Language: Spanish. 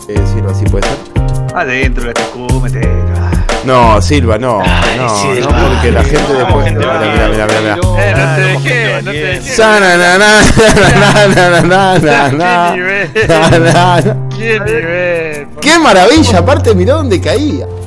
Silva, sí puede ser. Adentro la TQ, metete. No, Silva, no, Silva. no, porque la gente después. Mira. No te dejé, no te dejé. ¡Qué maravilla! Aparte, mirá dónde caía.